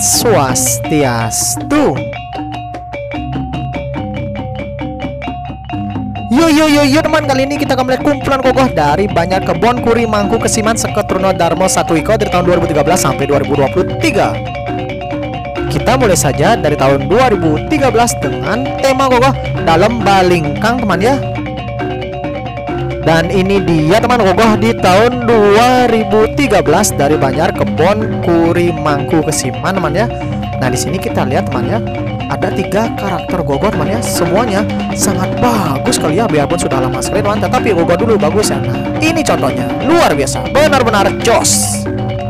Swastiastu. Yo teman, kali ini kita akan melihat kumpulan gogoh dari Banjar Kebon Kuri Mangku Kesiman Seketurno Darmo Satu Iko dari tahun 2013 sampai 2023. Kita mulai saja dari tahun 2013 dengan tema gogoh dalam balingkang teman ya. Dan ini dia teman gogoh di tahun 2013 dari Banjar Kebon Kuri Mangku Kesiman teman ya. Nah di sini kita lihat teman ya, ada 3 karakter gogoh teman ya, semuanya sangat bagus sekali ya, biarpun sudah lama sekali teman, tetapi gogoh dulu bagus ya. Nah ini contohnya luar biasa, benar-benar jos.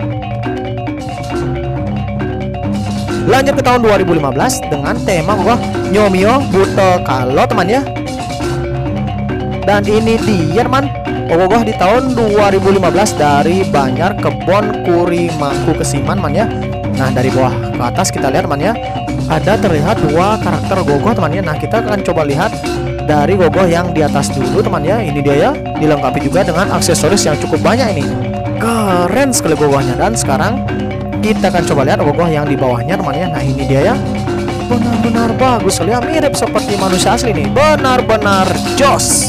Lanjut ke tahun 2015 dengan tema gogoh Nyomio Buto Kalo teman ya. Dan ini dia teman gogoh di tahun 2015 dari Banjar Kebon Kuri Mangku Kesiman teman ya. Nah dari bawah ke atas kita lihat teman ya, ada terlihat 2 karakter gogoh teman ya. Nah kita akan coba lihat dari gogoh yang di atas dulu teman ya. Ini dia ya, dilengkapi juga dengan aksesoris yang cukup banyak ini. Keren sekali gogohnya. Dan sekarang kita akan coba lihat gogoh yang di bawahnya teman ya. Nah ini dia ya, benar-benar bagus sekali ya, mirip seperti manusia asli nih, benar-benar jos.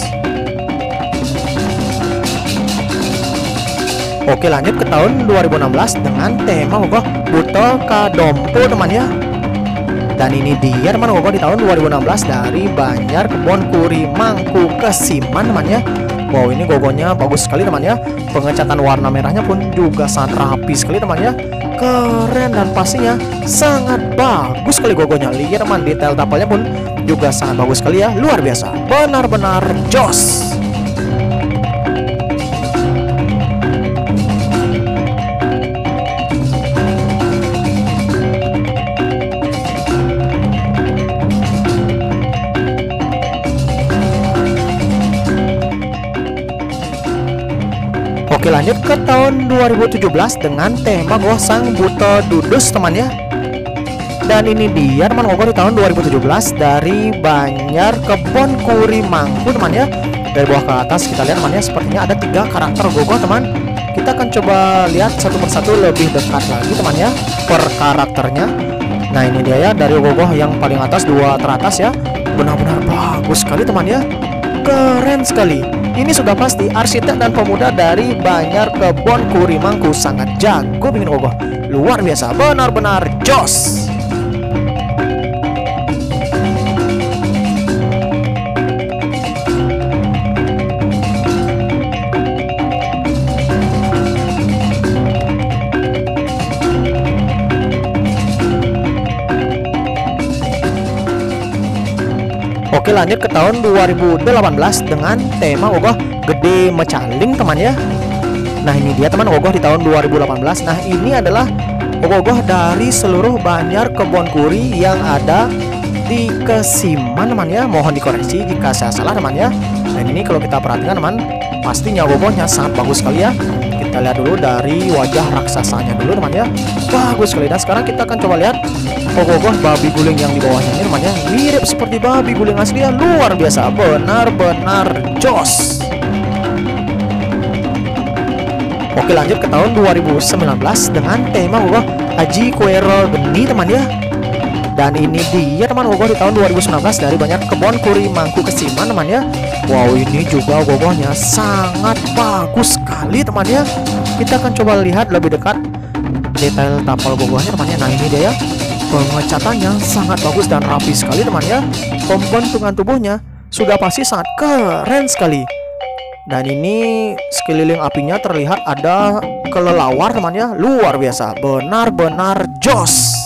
Oke lanjut ke tahun 2016 dengan tema gogoh Buto Kadompo teman ya. Dan ini dia teman gogoh di tahun 2016 dari Banjar Kebon Kuri Mangku Kesiman teman ya. Wow ini gogohnya bagus sekali teman ya, pengecatan warna merahnya pun juga sangat rapi sekali teman ya. Keren dan pastinya sangat bagus sekali gogohnya. Lihat teman, detail tapalnya pun juga sangat bagus sekali ya, luar biasa, benar-benar jos. Oke lanjut ke tahun 2017 dengan tema gogoh Sang Buto Dudus teman ya. Dan ini dia teman gogoh di tahun 2017 dari Banjar Kebon Kuri Mangku teman ya. Dari bawah ke atas kita lihat teman ya, sepertinya ada 3 karakter gogoh teman. Kita akan coba lihat satu persatu lebih dekat lagi teman ya per karakternya. Nah ini dia ya, dari gogoh yang paling atas 2 teratas ya, benar-benar bagus sekali teman ya, keren sekali. Ini sudah pasti arsitek dan pemuda dari Banjar Kebon Kuri Mangku, sangat jago bikin gogoh, luar biasa, benar-benar jos. Oke lanjut ke tahun 2018 dengan tema gogoh Gede Mecaling teman ya. Nah ini dia teman gogoh di tahun 2018. Nah ini adalah gogoh dari seluruh Banjar Kebon Kuri yang ada di Kesiman teman ya. Mohon dikoreksi jika saya salah teman ya. Dan ini kalau kita perhatikan teman, pastinya gogohnya sangat bagus sekali ya. Kita lihat dulu dari wajah raksasanya dulu teman ya, bagus sekali. Dan sekarang kita akan coba lihat gogoh babi guling yang di bawahnya ini teman ya, mirip seperti babi guling asli ya, luar biasa, benar-benar jos. Oke lanjut ke tahun 2019 dengan tema gogoh Aji Kuero Geni teman ya. Dan ini dia teman gogoh di tahun 2019 dari Banjar Kebon Kuri Mangku Kesiman teman ya. Wow ini juga gogohnya sangat bagus sekali teman ya. Kita akan coba lihat lebih dekat detail tapal gogohnya teman ya. Nah ini dia ya, pengecatannya sangat bagus dan rapi sekali teman ya. Pembentukan tubuhnya sudah pasti sangat keren sekali. Dan ini sekeliling apinya terlihat ada kelelawar teman ya, luar biasa, benar-benar jos.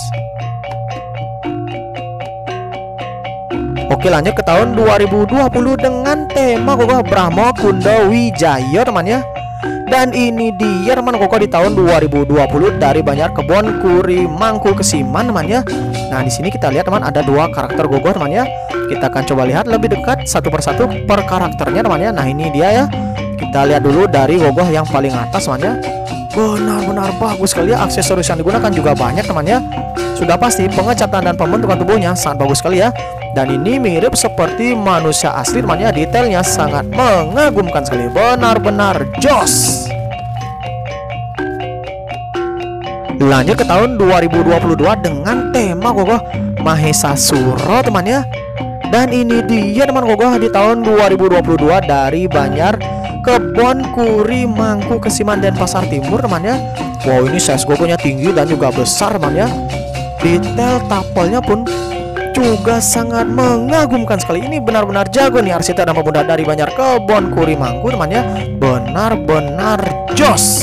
Oke lanjut ke tahun 2020 dengan tema gogoh Brahmo Kundo Wijaya teman ya. Dan ini dia teman gogoh di tahun 2020 dari Banjar Kebon Kuri Mangku Kesiman teman ya. Nah di sini kita lihat teman ada 2 karakter gogoh teman ya. Kita akan coba lihat lebih dekat satu persatu per karakternya teman ya. Nah ini dia ya, kita lihat dulu dari gogoh yang paling atas teman ya. Benar-benar bagus sekali ya, aksesoris yang digunakan juga banyak teman ya. Sudah pasti pengecatan dan pembentukan tubuhnya sangat bagus sekali ya. Dan ini mirip seperti manusia asli teman ya, detailnya sangat mengagumkan sekali, benar-benar jos. Lanjut ke tahun 2022 dengan tema gogoh Mahesasura teman ya. Dan ini dia teman gogoh di tahun 2022 dari Banjar Kebon Kuri Mangku Kesiman dan Pasar Timur teman ya. Wow, ini size gogohnya tinggi dan juga besar teman ya. Detail tapelnya pun juga sangat mengagumkan sekali. Ini benar-benar jago nih arsitek dan pemuda dari Banjar Kebon Kuri Mangku teman ya. Benar-benar jos.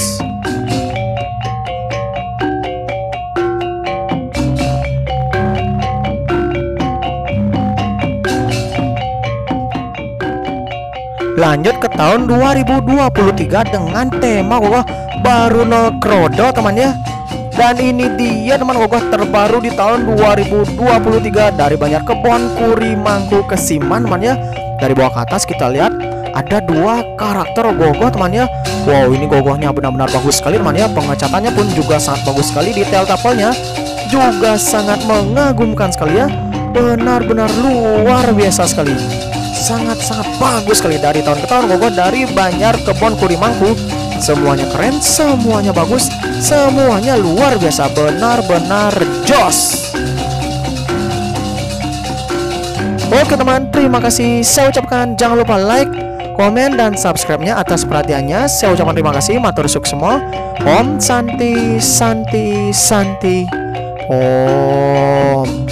Lanjut ke tahun 2023 dengan tema gogoh Baruno Krodo teman ya. Dan ini dia teman gogoh terbaru di tahun 2023 dari Banjar Kebon Kuri Mangku Kesiman teman ya. Dari bawah ke atas kita lihat ada dua karakter gogoh teman ya. Wow, ini gogohnya benar-benar bagus sekali teman ya. Pengecatannya pun juga sangat bagus sekali. Detail tapelnya juga sangat mengagumkan sekali ya. Benar-benar luar biasa sekali. Sangat-sangat bagus sekali dari tahun ke tahun gogoh dari Banjar Kebon Kuri Mangku. Semuanya keren, semuanya bagus, semuanya luar biasa, benar-benar jos. Oke teman, terima kasih saya ucapkan. Jangan lupa like, komen, dan subscribe-nya atas perhatiannya. Saya ucapkan terima kasih, matur sukses semua. Om Santi Santi Santi Om.